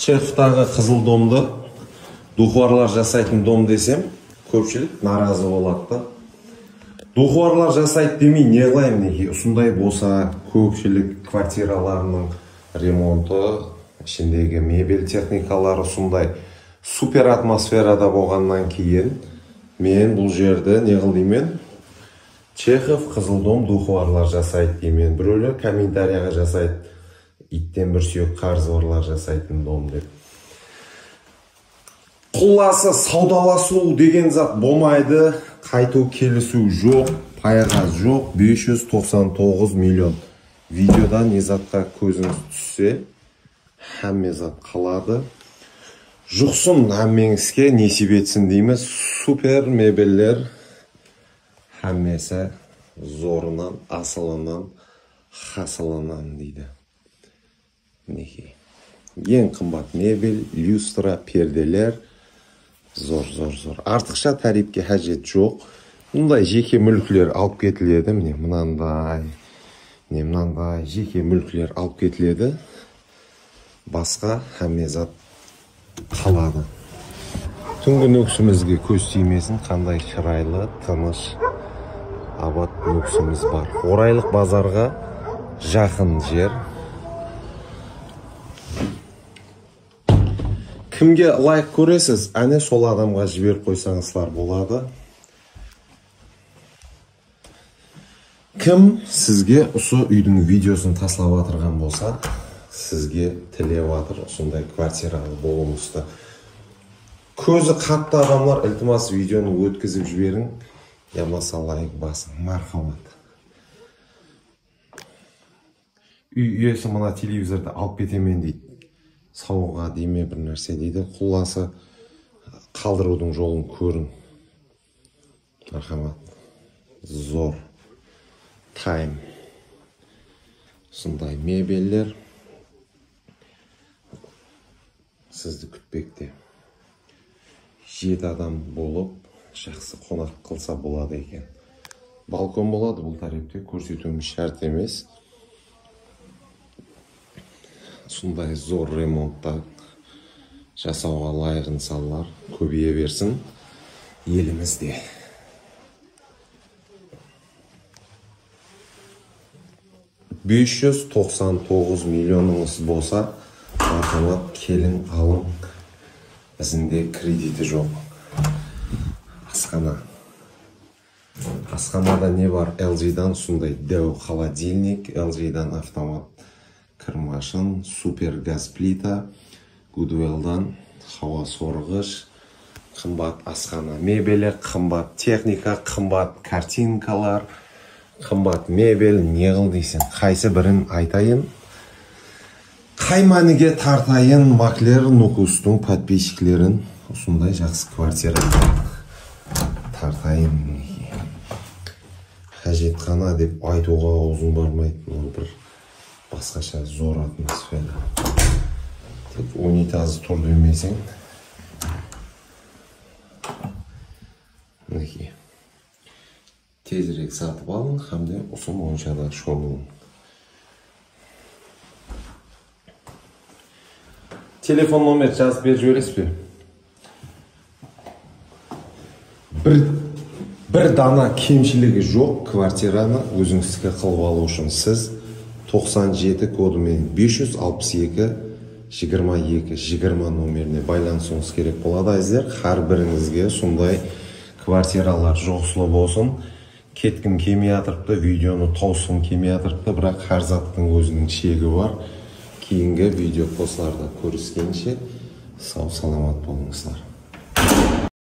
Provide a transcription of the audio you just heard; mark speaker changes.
Speaker 1: Чеховтағы қызыл домды духуарлар жасайтын дом десем, көпшілік наразы болады. Духуарлар жасайды демей не қылайын неге? Осындай болса көпшілік квартираларының ремонты, ішіндегі мебель техникалары осындай супер атмосферада болғаннан кейін мен бұл жерді не қыл деймен? Чехов қызыл дом духуарлар жасайды деймен. Біреулер комментарияға жасайды. Иттен бір сүйек қарзорлар жасайтын дом деп. Құласы саудаласу деген зат болмайды. Қайту келісу жоқ, пайғаз жоқ. 599 миллион. Видеода не затқа көзіңіз түссе, әмме зат қалады. Жұқсын әммеңізге несіп етсін дейміз. Супер мебеллер әммесі зорынан, асылынан, хасылынан дейді. Неге? Ең қымбат мебель, люстра, перделер. Зор. Артықша тарифке қажет жоқ. Мұндай жеке мүлкілер алып кетіледі. Міне мынандай жеке мүлкілер алып кетіледі. Басқа әмме зат қалады. Түнгі нүксімізге көз тимесін, қандай шырайлы, тыныш, абат нүксіміз бар. Орайлық базарға жақын жер. Кімге лайк көресіз, әне сол адамға жіберіп қойсаңызлар болады. Кім сізге осы үйдің видеосын таслап атырған болса, сізге тілеп атыр, сондай квартиралы болуыңызды. Көзі қатты адамлар ілтимас видеоны өткізіп жіберің, ямаса лайк басың, мархамат. Үй иесі мына телевизорды алып кетемен дейді. Сауға дейме бір нәрсе дейді. Құласы қалдырудың жолын көрін. Мархамат. Зор. Тайм. Сондай мебеллер сізді күтпекте. 7 адам болып, жақсы қонақ қылса болады екен. Балкон болады бұл тарифте, көрсетуіміз шарт емес. Сондай зор ремонтта жасауға лайық нысандар көбейе берсін елімізде. $599 миллионыңыз болса, мархамат келін алың. Бізде кредиті жоқ. Асханада не бар? LG-дан сондай дәу холодильник, LG-дан автомат кірмашын, супер газ плита, Goodwill-дан хауа сорғыш, қымбат асхана мебелі, қымбат техника, қымбат картинкалар, қымбат мебель, не қыл дейсің? Қайсы бірін айтайын? Қайманыге тартайын маклер нукустың подписчиклерін, осындай жақсы квартира тартайын. Қажет қана деп айтуға аузың бармайды. Ол бір басқаша зор атмосфера. Тек унитазы тұр демесең. Тезірек сатып алың, хамде осы моншада шомылың. Телефон номер жазып беріп жібересіз бе? Бір дана кемшілігі жоқ квартираны өзіңізге қылып алу үшін сіз 97 кодымен 562-22-20 номеріне байланысуыңыз керек болады әзір. Har біріңізге сондай квартиралар жоқсылы болсын. Кеткім келмей атырыпты, видеоны таусым келмей атырыпты, бірақ har заттың өзінің шегі бар. Кейінгі видео постларда көріскенше сау саламат болыңыздар.